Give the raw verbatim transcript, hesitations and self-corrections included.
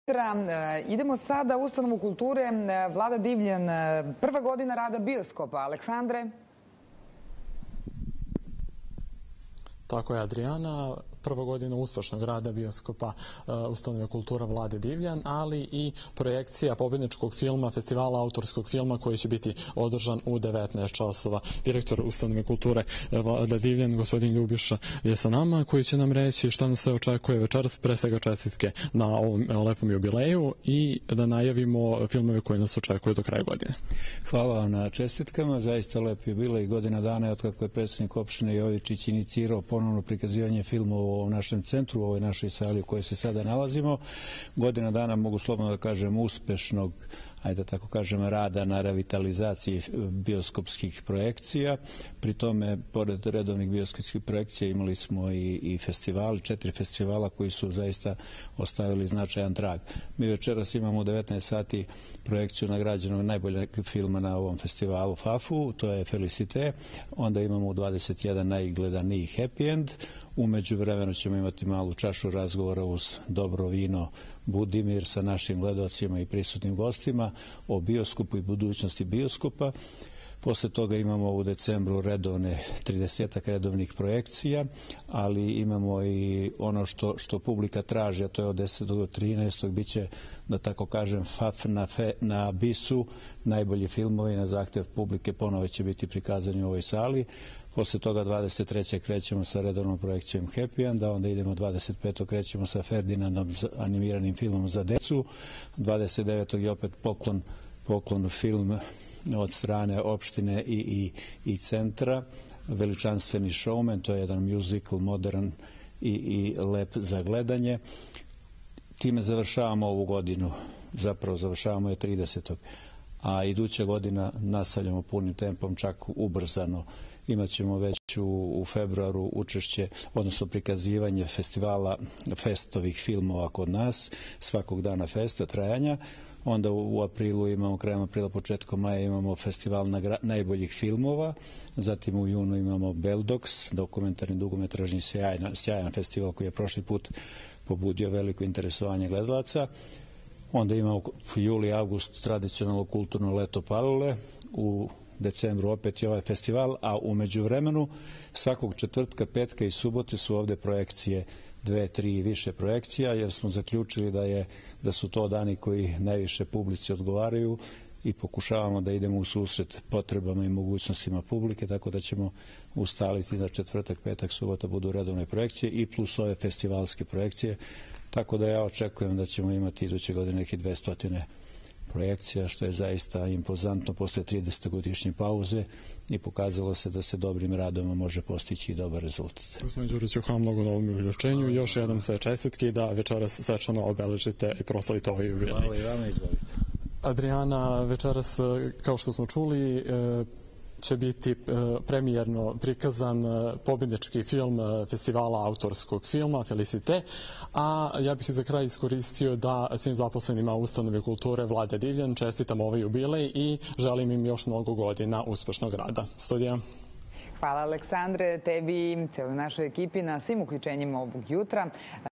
Idemo sada u Ustanovu kulture Vlada Divljan. Prva godina rada bioskopa. Aleksandre? Tako je, Adriana. Prva godina uspešnog rada bioskopa Ustanove kultura Vlade Divljan, ali i projekcija pobedničkog filma, festivala autorskog filma koji će biti održan u devetnaest časova. Direktor Ustanove kulture Vlade Divljan, gospodin Ljubiša, je sa nama, koji će nam reći šta nas se očekuje večeras, pre svega čestitke na ovom lepom jubileju i da najavimo filmove koje nas očekuju do kraja godine. Hvala vam na čestitkama, zaista lep jubilej, godina dana od kako je predsjednik opštine Jovičić inicirao ponovno prikazivanje filmova u ovom našem centru, u ovoj našoj sali u kojoj se sada nalazimo. Godina dana, mogu slobodno da kažem, uspešnog, ajde da tako kažem, rada na revitalizaciji bioskopskih projekcija. Pri tome, pored redovnih bioskopskih projekcija, imali smo i, i festivali, četiri festivala koji su zaista ostavili značajan trag. Mi večeras imamo u devetnaest sati projekciju nagrađenog najboljeg filma na ovom festivalu Fafu, to je Felicite. Onda imamo u dvadeset jedan najgledaniji Happy End. Umeđu vremenu ćemo imati malu čašu razgovora uz dobro vino Budimir sa našim gledalcima i prisutnim gostima o bioskopu i budućnosti bioskopa. Posle toga imamo u decembru redovne, tridesetak redovnih projekcija, ali imamo i ono što, što publika traži, a to je od desetog do trinaestog biće, da tako kažem, Faf na, fe, na Bisu, najbolji filmovi na zahtev publike ponovo će biti prikazani u ovoj sali. Posle toga dvadeset trećeg krećemo sa redovnom projekcijom Happy End, a onda idemo dvadeset petog krećemo sa Ferdinandom, animiranim filmom za decu. dvadeset devetog je opet poklon, poklon film od strane opštine i, i, i centra, Veličanstveni showman, to je jedan musical, modern i, i lep za gledanje. Time završavamo ovu godinu, zapravo završavamo je tridesetog a iduća godina nastavljamo punim tempom, čak ubrzano. Imaćemo već u, u februaru učešće, odnosno prikazivanje festivala festovih filmova kod nas, svakog dana festa trajanja. Onda u aprilu imamo, krajem aprila, početkom maja imamo festival nagra, najboljih filmova, zatim u junu imamo Beldox, dokumentarni dugometražni sjajan, sjajan festival koji je prošli put pobudio veliko interesovanje gledalaca. Onda imamo juli, avgust tradicionalno kulturno leto Palule, u decembru opet je ovaj festival, a u međuvremenu svakog četvrtka, petka i subote su ovde projekcije, dve, tri i više projekcija, jer smo zaključili da je da su to dani koji najviše publici odgovaraju i pokušavamo da idemo u susret potrebama i mogućnostima publike, tako da ćemo ustaliti da četvrtak, petak, subota budu redovne projekcije i plus ove festivalske projekcije, tako da ja očekujem da ćemo imati iduće godine neki dvesta projekcija, što je zaista impozantno posle tridesetogodišnje pauze i pokazalo se da se dobrim radom može postići i dobar rezultat. Gospodin Đuriću, hvala mnogo na ovom uključenju. Još jednom se čestitke da večeras svečano obeležite i proslavite ovaj jubilej. Hvala i vama, izvolite. Adriana, večeras, kao što smo čuli, će biti premijerno prikazan pobednički film festivala autorskog filma Felicite, a ja bih za kraj iskoristio da svim zaposlenima Ustanove kulture Vlade Divljan čestitam ovaj jubilej i želim im još mnogo godina uspešnog rada. Studija. Hvala Aleksandre, tebi i celoj našoj ekipi na svim uključenjima ovog jutra.